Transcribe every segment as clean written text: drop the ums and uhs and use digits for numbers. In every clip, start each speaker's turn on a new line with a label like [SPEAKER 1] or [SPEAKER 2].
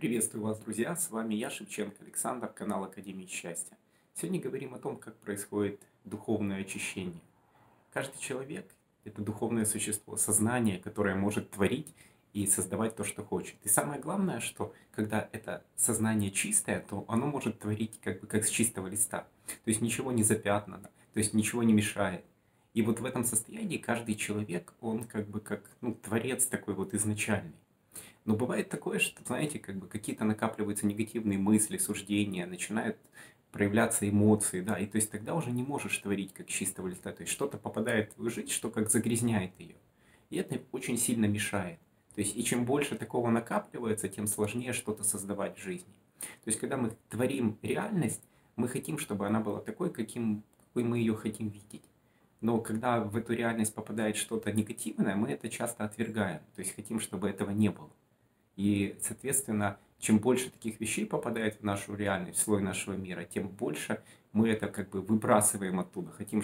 [SPEAKER 1] Приветствую вас, друзья! С вами я, Шевченко Александр, канал Академии Счастья. Сегодня говорим о том, как происходит духовное очищение. Каждый человек– это духовное существо, сознание, которое может творить и создавать то, что хочет. И самое главное, что когда это сознание чистое, то оно может творить как с чистого листа. То есть ничего не запятнано, то есть ничего не мешает. И вот в этом состоянии каждый человек, он творец такой вот изначальный. Но бывает такое, что, знаете, какие-то накапливаются негативные мысли, суждения, начинают проявляться эмоции, да, и то есть тогда уже не можешь творить как с чистого листа, то есть что-то попадает в твою жизнь, что как загрязняет ее. И это очень сильно мешает. То есть и чем больше такого накапливается, тем сложнее что-то создавать в жизни. То есть когда мы творим реальность, мы хотим, чтобы она была какой мы ее хотим видеть. Но когда в эту реальность попадает что-то негативное, мы это часто отвергаем. То есть хотим, чтобы этого не было. И, соответственно, чем больше таких вещей попадает в нашу реальность, в слой нашего мира, тем больше мы это выбрасываем оттуда. Хотим,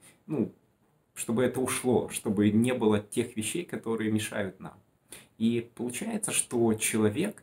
[SPEAKER 1] чтобы это ушло, чтобы не было тех вещей, которые мешают нам. И получается, что человек,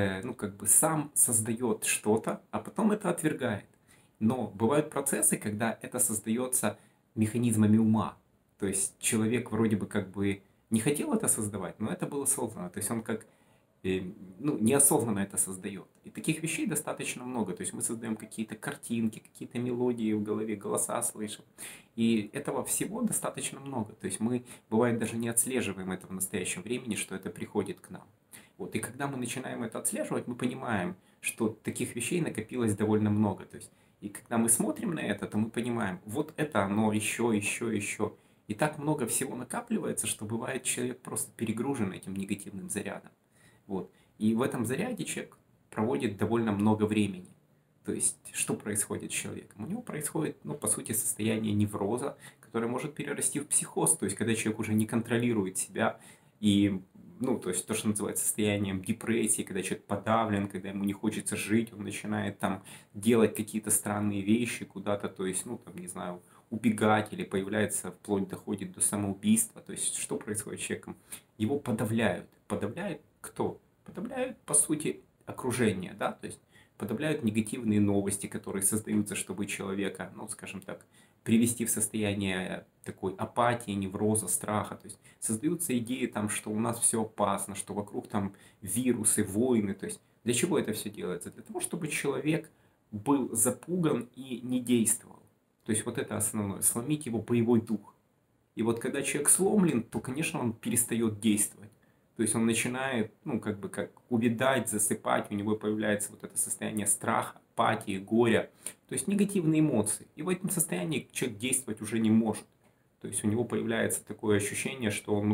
[SPEAKER 1] сам создает что-то, а потом это отвергает. Но бывают процессы, когда это создается механизмами ума. То есть человек вроде бы не хотел это создавать, но это было создано. То есть он неосознанно это создает. И таких вещей достаточно много. То есть мы создаем какие-то картинки, какие-то мелодии в голове, голоса слышим. И этого всего достаточно много. То есть мы, бывает, даже не отслеживаем это в настоящем времени, что это приходит к нам. Вот. И когда мы начинаем это отслеживать, мы понимаем, что таких вещей накопилось довольно много. То есть, и когда мы смотрим на это, то мы понимаем, вот это оно еще, еще, еще. И так много всего накапливается, что бывает человек просто перегружен этим негативным зарядом. Вот. И в этом заряде человек проводит довольно много времени. То есть, что происходит с человеком? У него происходит, по сути, состояние невроза, которое может перерасти в психоз. То есть, когда человек уже не контролирует себя и, то есть, то, что называется состоянием депрессии, когда человек подавлен, когда ему не хочется жить, он начинает там делать какие-то странные вещи куда-то, то есть, не знаю, убегать или появляется, вплоть доходит до самоубийства. То есть, что происходит с человеком? Его подавляют. Подавляют кто? Подавляют, по сути, окружение, да, то есть подавляют негативные новости, которые создаются, чтобы человека, скажем так, привести в состояние такой апатии, невроза, страха. То есть создаются идеи там, что у нас все опасно, что вокруг там вирусы, войны. То есть для чего это все делается? Для того, чтобы человек был запуган и не действовал. То есть вот это основное, сломить его боевой дух. И вот когда человек сломлен, то, конечно, он перестает действовать. То есть он начинает, как увядать, засыпать, у него появляется вот это состояние страха, апатии, горя, то есть негативные эмоции. И в этом состоянии человек действовать уже не может. То есть у него появляется такое ощущение, что он,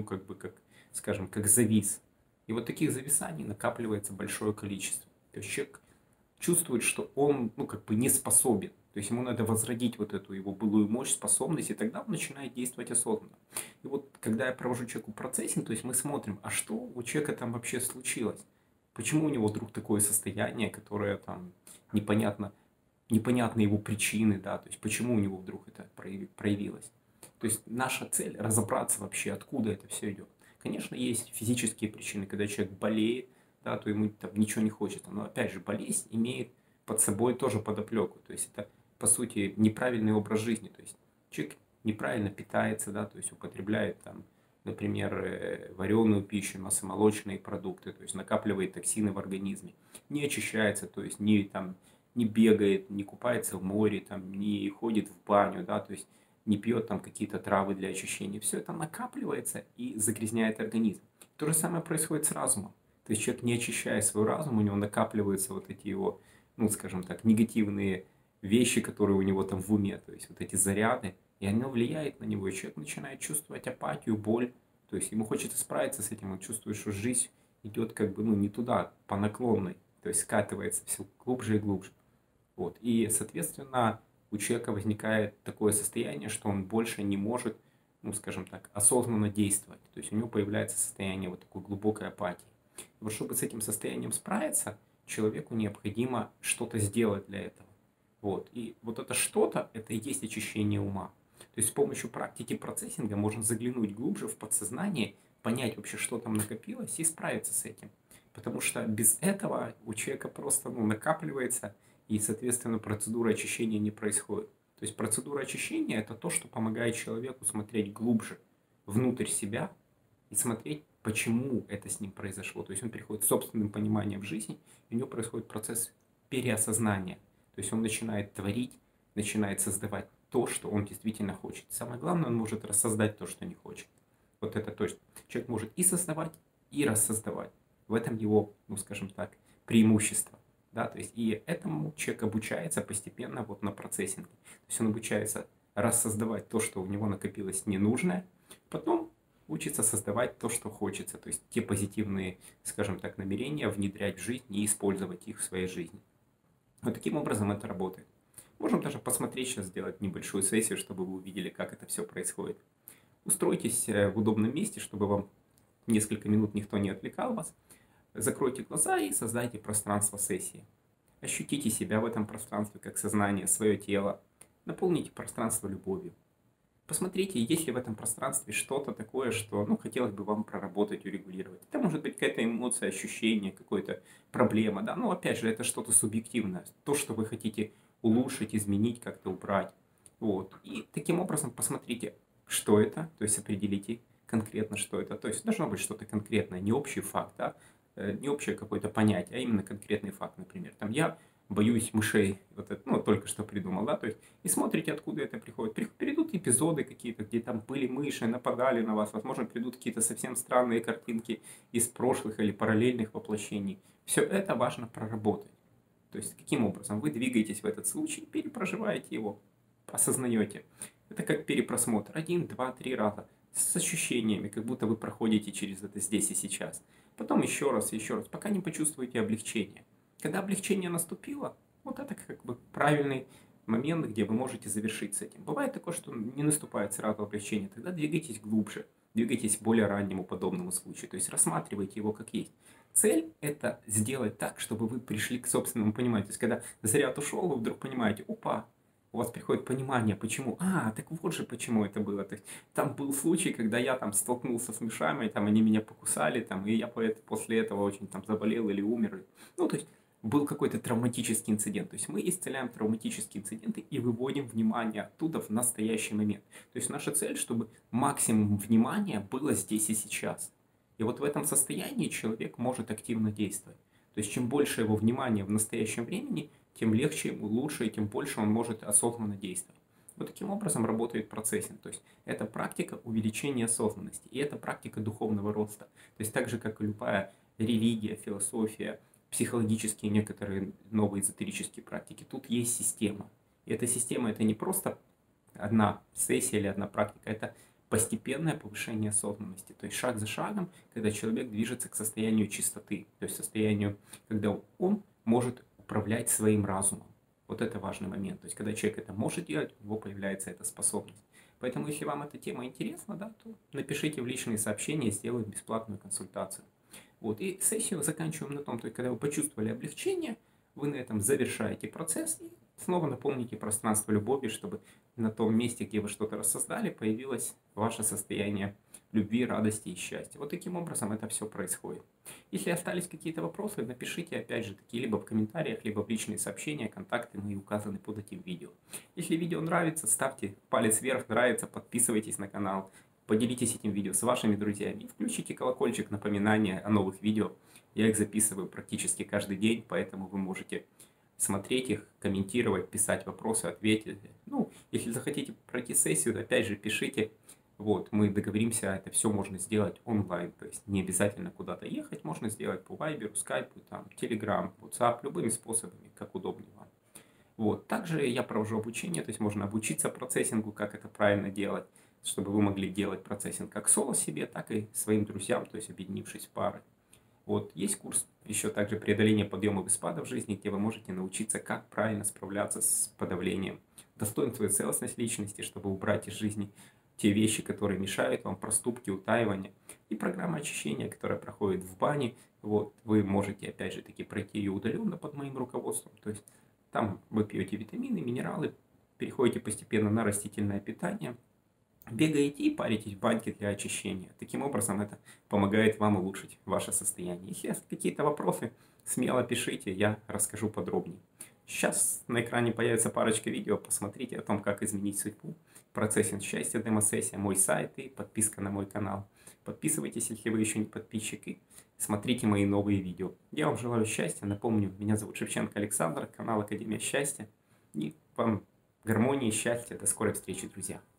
[SPEAKER 1] как завис. И вот таких зависаний накапливается большое количество. То есть человек чувствует, что он, не способен. То есть ему надо возродить вот эту его былую мощь, способность, и тогда он начинает действовать осознанно. И вот когда я провожу человеку процессинг, то есть мы смотрим, а что у человека там вообще случилось? Почему у него вдруг такое состояние, которое там непонятны его причины, да, то есть почему у него вдруг это проявилось. То есть наша цель разобраться вообще, откуда это все идет. Конечно, есть физические причины, когда человек болеет, да, то ему там ничего не хочется. Но опять же, болезнь имеет под собой тоже подоплеку. То есть это, по сути, неправильный образ жизни. То есть человек неправильно питается, да, то есть употребляет там, например, вареную пищу, масломолочные продукты, то есть накапливает токсины в организме, не очищается, то есть не бегает, не купается в море, там, не ходит в баню, да, то есть не пьет там какие-то травы для очищения. Все это накапливается и загрязняет организм. То же самое происходит с разумом. То есть человек, не очищая свой разум, у него накапливаются вот эти его, скажем так, негативные вещи, которые у него там в уме, то есть вот эти заряды, и оно влияет на него, и человек начинает чувствовать апатию, боль, то есть ему хочется справиться с этим, он чувствует, что жизнь идет не туда, по наклонной, то есть скатывается все глубже и глубже. Вот. И, соответственно, у человека возникает такое состояние, что он больше не может, скажем так, осознанно действовать. То есть у него появляется состояние вот такой глубокой апатии. И вот чтобы с этим состоянием справиться, человеку необходимо что-то сделать для этого. Вот. И вот это что-то, это и есть очищение ума. То есть с помощью практики процессинга можно заглянуть глубже в подсознание, понять вообще, что там накопилось, и справиться с этим. Потому что без этого у человека просто накапливается, и, соответственно, процедура очищения не происходит. То есть процедура очищения – это то, что помогает человеку смотреть глубже внутрь себя и смотреть, почему это с ним произошло. То есть он приходит с собственным пониманием в жизни, и у него происходит процесс переосознания. То есть он начинает творить, начинает создавать то, что он действительно хочет. Самое главное, он может рассоздать то, что не хочет. Вот это точно. Человек может и создавать, и рассоздавать. В этом его, скажем так, преимущество. Да, то есть и этому человек обучается постепенно вот на процессинге. То есть он обучается рассоздавать то, что у него накопилось ненужное, потом учится создавать то, что хочется, то есть те позитивные, скажем так, намерения внедрять в жизнь и использовать их в своей жизни. Вот таким образом это работает. Можем даже посмотреть сейчас, сделать небольшую сессию, чтобы вы увидели, как это все происходит. Устройтесь в удобном месте, чтобы вам несколько минут никто не отвлекал вас. Закройте глаза и создайте пространство сессии. Ощутите себя в этом пространстве, как сознание, свое тело. Наполните пространство любовью. Посмотрите, есть ли в этом пространстве что-то такое, что хотелось бы вам проработать, урегулировать. Это может быть какая-то эмоция, ощущение, какая-то проблема. Да? Но опять же, это что-то субъективное. То, что вы хотите улучшить, изменить, как-то убрать. Вот. И таким образом посмотрите, что это, то есть определите конкретно, что это. То есть должно быть что-то конкретное, не общий факт, да? Не общее какое-то понятие, а именно конкретный факт, например. Там я боюсь мышей, вот это, только что придумал, да, то есть, и смотрите, откуда это приходит. Придут эпизоды какие-то, где там были мыши, нападали на вас, возможно, придут какие-то совсем странные картинки из прошлых или параллельных воплощений. Все это важно проработать. То есть, каким образом вы двигаетесь в этот случай, перепроживаете его, осознаете. Это как перепросмотр. 1, 2, 3 раза. С ощущениями, как будто вы проходите через это здесь и сейчас. Потом еще раз, пока не почувствуете облегчение. Когда облегчение наступило, вот это как бы правильный момент, где вы можете завершить с этим. Бывает такое, что не наступает сразу облегчение, тогда двигайтесь глубже, двигайтесь к более раннему подобному случаю, то есть рассматривайте его как есть. Цель – это сделать так, чтобы вы пришли к собственному пониманию. То есть, когда заряд ушел, вы вдруг понимаете, опа, у вас приходит понимание, почему. Так вот же почему это было. То есть, там был случай, когда я там столкнулся с мышами, там они меня покусали, там, и я после этого очень там заболел или умер. То есть, был какой-то травматический инцидент. То есть мы исцеляем травматические инциденты и выводим внимание оттуда в настоящий момент. То есть наша цель, чтобы максимум внимания было здесь и сейчас. И вот в этом состоянии человек может активно действовать. То есть чем больше его внимания в настоящем времени, тем легче ему, лучше, и тем больше он может осознанно действовать. Вот таким образом работает процессинг. То есть это практика увеличения осознанности. И это практика духовного роста. То есть так же, как и любая религия, философия, психологические некоторые новые эзотерические практики. Тут есть система. И эта система – это не просто одна сессия или одна практика, это постепенное повышение осознанности. То есть шаг за шагом, когда человек движется к состоянию чистоты, то есть состоянию, когда он может управлять своим разумом. Вот это важный момент. То есть когда человек это может делать, у него появляется эта способность. Поэтому, если вам эта тема интересна, да, то напишите в личные сообщения, сделаю бесплатную консультацию. Вот, и сессию заканчиваем на том, то есть, когда вы почувствовали облегчение, вы на этом завершаете процесс и снова наполните пространство любовью, чтобы на том месте, где вы что-то рассоздали, появилось ваше состояние любви, радости и счастья. Вот таким образом это все происходит. Если остались какие-то вопросы, напишите опять же таки либо в комментариях, либо в личные сообщения, контакты мои указаны под этим видео. Если видео нравится, ставьте палец вверх, нравится, подписывайтесь на канал. Поделитесь этим видео с вашими друзьями. Включите колокольчик напоминания о новых видео. Я их записываю практически каждый день, поэтому вы можете смотреть их, комментировать, писать вопросы, ответить. Если захотите пройти сессию, опять же пишите. Вот, мы договоримся, это все можно сделать онлайн. То есть не обязательно куда-то ехать, можно сделать по Viber, Skype, там, Telegram, WhatsApp, любыми способами, как удобнее вам. Вот. Также я провожу обучение, то есть можно обучиться процессингу, как это правильно делать, чтобы вы могли делать процессинг как соло себе, так и своим друзьям, то есть объединившись в пары. Вот. Есть курс еще также преодоления подъемов и спадов в жизни, где вы можете научиться, как правильно справляться с подавлением достоинства и целостность личности, чтобы убрать из жизни те вещи, которые мешают вам, проступки, утаивания. И программа очищения, которая проходит в бане, вот, вы можете опять же таки пройти ее удаленно под моим руководством. То есть там вы пьете витамины, минералы, переходите постепенно на растительное питание. бегаете и паритесь в баньке для очищения. Таким образом, это помогает вам улучшить ваше состояние. Если есть какие-то вопросы, смело пишите, я расскажу подробнее. Сейчас на экране появится парочка видео, посмотрите о том, как изменить судьбу. Процессинг счастья, демо-сессия, мой сайт и подписка на мой канал. Подписывайтесь, если вы еще не подписчик, и смотрите мои новые видео. Я вам желаю счастья. Напомню, меня зовут Шевченко Александр, канал Академия Счастья. И вам гармонии, счастья. До скорой встречи, друзья.